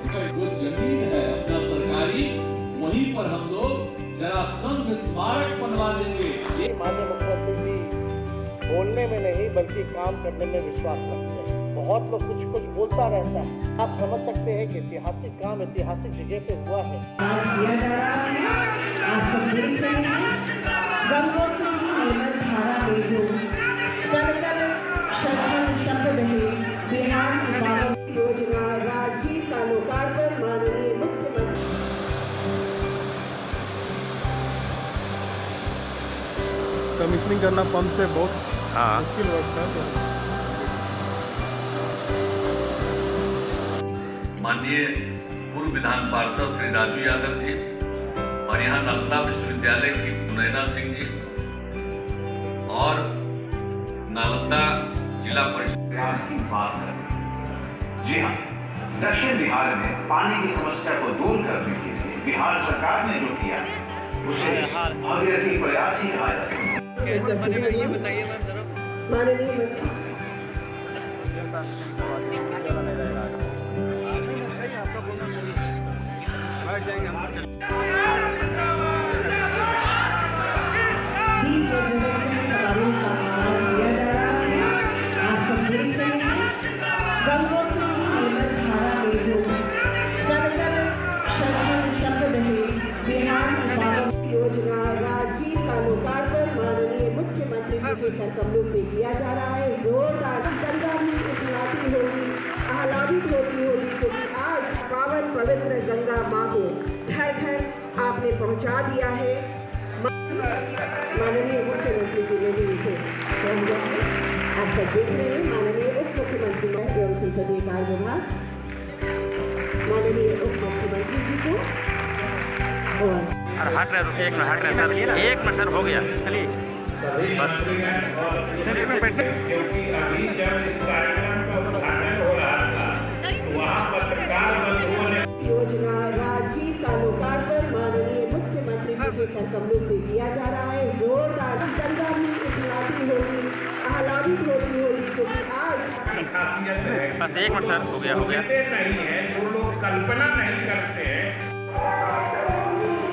का जो जमीन है अपना सरकारी, वहीं पर हम लोग जरासंध स्मारक बनवा देंगे। ये माननीय मुख्यमंत्री जी बोलने में नहीं बल्कि काम करने में विश्वास रखते हैं। बहुत लोग कुछ कुछ बोलता रहता है, आप समझ सकते हैं कि ऐतिहासिक काम ऐतिहासिक जगह पे हुआ है। किया जा रहा है, आप सब देख रहे हैं गंगोत्री की निर्मल धारा में जो कल शरण शब्द रहे बिहार की पावन योजना राजगीर का लोकार्पण माननीय मुख्यमंत्री। कमीशनिंग करना पंप से बहुत मुश्किल होता है। माननीय पूर्व विधान पार्षद श्री राजू यादव जी और यहाँ नालंदा विश्वविद्यालय की गुनैना सिंह जी और नालंदा जिला परिषद प्रयास की बात है। जी हाँ, दक्षिण बिहार में पानी की समस्या को दूर करने के लिए बिहार सरकार ने जो किया उसे भगीरथी प्रयास ही कहा जा सकता है। माननीय मंत्री सवालों का आवाज दिया जा रहा है, आप सब देख रहे हैं गंगोत्री की निर्मल धारा में जो कल शरण शब्द रहे बिहार की पावन योजना राजगीर का लोकार्पण माननीय मुख्यमंत्री जी के कमलों से किया जा रहा है। जोरदार गंगा भी इतलाती होगी, आह्लादित होती होगी, क्योंकि आज पावन पवित्र गंगा माँ को घर घर आपने पहुँचा दिया है। माननीय मुख्यमंत्री जी ने भी इसे कह दिया है। आप सब देख रहे हैं माननीय उप मुख्यमंत्री एवं संसदीय कार्य विभाग माननीय उप मुख्यमंत्री जी को और हट रहे एक मिनट सर हो गया चलिए बस क्योंकि अभी जब इस कार्यक्रम का उद्घाटन हो रहा था तो वहाँ पत्रकार बंधुओं ने योजना राजगीर का लोकार्पण माननीय मुख्यमंत्री जी के कमलों से किया जा रहा है। जोरदार गंगा भी इतलाती होगी, आह्लादित होती होगी, क्योंकि आज खासियत है। बस एक मिनट सर हो गया नहीं है, जो लोग कल्पना नहीं करते हैं।